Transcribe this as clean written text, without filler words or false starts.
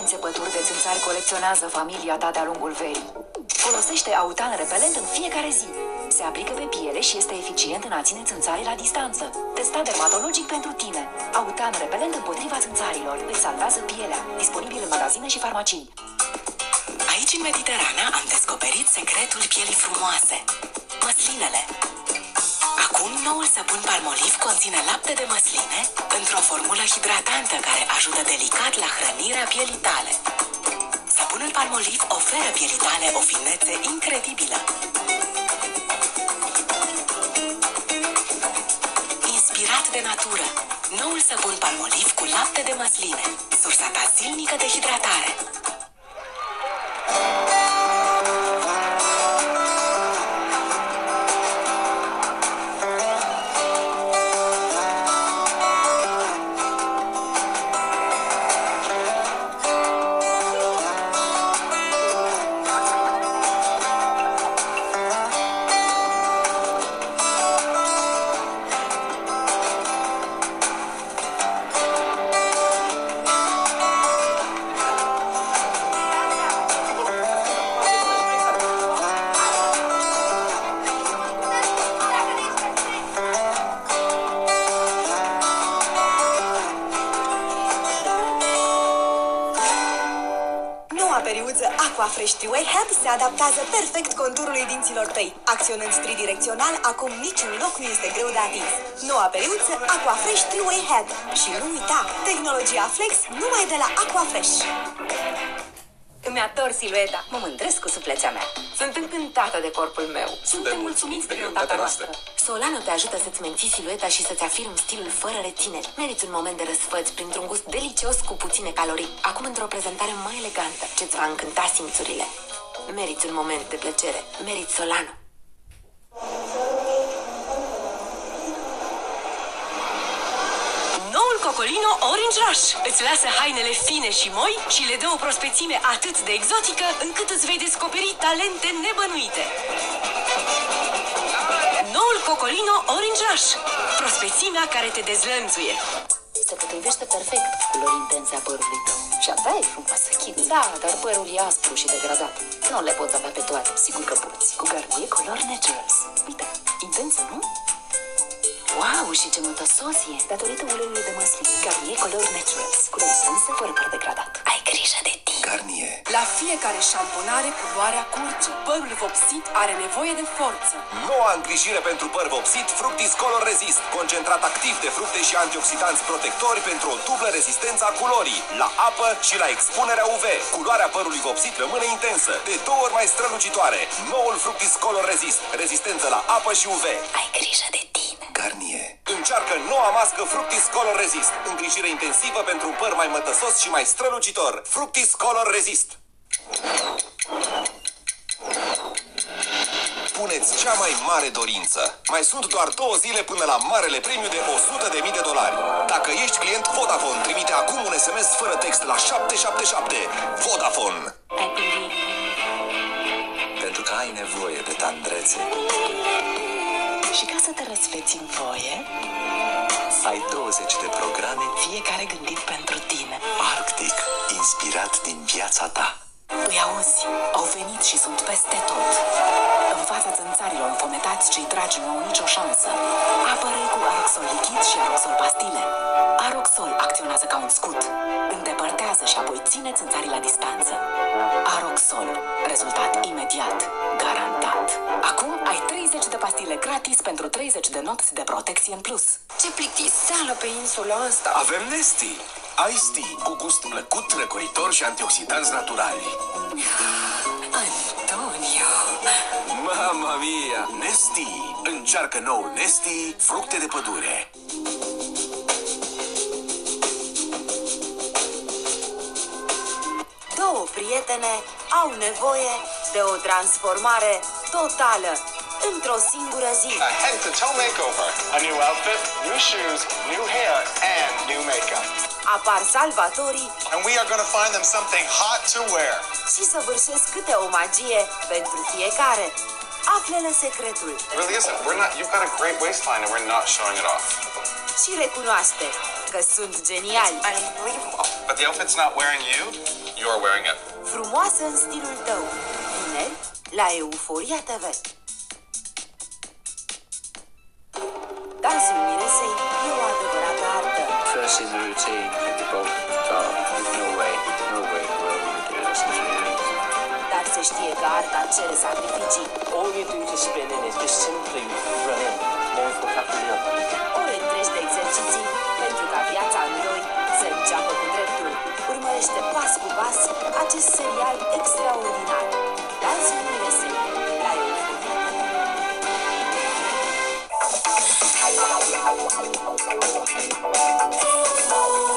țepături de țânțari colecționează familia ta de-a lungul verii. Folosește Autan repelent în fiecare zi. Se aplică pe piele și este eficient în a ține țânțarii la distanță. Testat dermatologic pentru tine. Autan repelent împotriva țânțarilor. Îți salvează pielea. Disponibil în magazine și farmacii. Aici, în Mediterana, am descoperit secretul pielii frumoase. Măslinele. Acum, noul săpun Palmolive conține lapte de măsline într-o formulă hidratantă care ajută delicat la hrănirea pielii tale. Săpunul Palmolive oferă pielii tale o finețe incredibilă. Inspirat de natură, noul săpun Palmolive cu lapte de măsline, sursa ta zilnică de hidratare. Periuță Aquafresh 3-Way Head se adaptează perfect conturului dinților tăi. Acționând tridirecțional, acum niciun loc nu este greu de atins. Noua periuță Aquafresh 3-Way Head. Și nu uita, tehnologia Flex numai de la Aquafresh. Îmi ador silueta. Mă mândresc cu suplețea mea. Sunt încântată de corpul meu. Suntem mulțumiți de greutatea noastră. Solano te ajută să-ți menții silueta și să-ți afirmi stilul fără rețineri. Meriți un moment de răsfăț printr-un gust delicios cu puține calorii. Acum într-o prezentare mai elegantă, ce-ți va încânta simțurile. Meriți un moment de plăcere. Meriți Solano. Noul Cocolino Orange Rush îți lasă hainele fine și moi și le dă o prospețime atât de exotică încât îți vei descoperi talente nebănuite. Noul Cocolino Orange Rush, prospețimea care te dezlănțuie. Se potrivește perfect culorii intense a părului tău. Și abia e frumoasă, Kitty. Da, dar părul e aspru și degradat. Nu le poți avea pe toate. Sigur că poți. Cu Garnier Color Naturals. Uite, intensă, nu? Wow, și ce mătăsos e! Datorită uleiului de măsline. Garnier Color Naturals. Culori intense, fără păr degradat. Ai grijă de tine! Garnier. La fiecare șamponare, culoarea curge. Părul vopsit are nevoie de forță. Noua îngrijire pentru păr vopsit Fructis Color Resist. Concentrat activ de fructe și antioxidanți protectori pentru o dublă rezistență a culorii, la apă și la expunerea UV. Culoarea părului vopsit rămâne intensă, de 2 ori mai strălucitoare. Noul Fructis Color Resist. Rezistență la apă și UV. Ai grijă de tine! Garnier. Încearcă noua mască Fructis Color Resist. Îngrijire intensivă pentru un păr mai mătăsos și mai strălucitor. Fructis Color Resist. Puneți cea mai mare dorință. Mai sunt doar 2 zile până la marele premiu de $100.000. Dacă ești client Vodafone, trimite acum un SMS fără text la 777. Vodafone. Pentru că ai nevoie de tandrețe. Și ca să te răspeți în voie, Ai 20 de programe fiecare gândit pentru tine. Arctic, inspirat din viața ta. Îi auzi, au venit și sunt peste tot. În fața țânțarilor înfometați, cei dragi nu au nicio șansă. Apără cu Aroxol lichid și Aroxol pastile. Aroxol acționează ca un scut. Îndepărtează și apoi ține țânțarii la distanță. Aroxol. Rezultat imediat. Garantat. Acum ai 30 de pastile gratis pentru 30 de nopți de protecție în plus. Ce plictiseală pe insula asta! Avem Nesti. Ice Tea, cu gust plăcut, răcoritor și antioxidanți naturali. Antonio! Mamma mia! Nesti. Încearcă nou Nesti, fructe de pădure. Două prietene au nevoie de o transformare totală într-o singură zi. A head-to-toe makeover. A new outfit, new shoes, new hair, and new makeup. Apar salvatorii And we are going to find them something hot to wear. și săvârșesc câte o magie pentru fiecare. Află-le secretul It really isn't. You've got a great waistline and we're not showing it off. și recunoaște că sunt geniali. Unbelievable. But the outfit's not wearing you. You're wearing it. Frumoasă în stilul tău. Vineri, la Euforia TV. Dansul miresei e o adevărată artă. First in the routine, the bolt at the top. There's no way will we do this in 3 weeks. Dar se știe că arta cere sacrificii. All you do to spin in is just simply run in, one foot after the other. Ore întregi de exerciții pentru ca viața în doi să înceapă cu dreptul. Urmărește pas cu pas acest serial extraordinar. Dansul miresei la Euforia.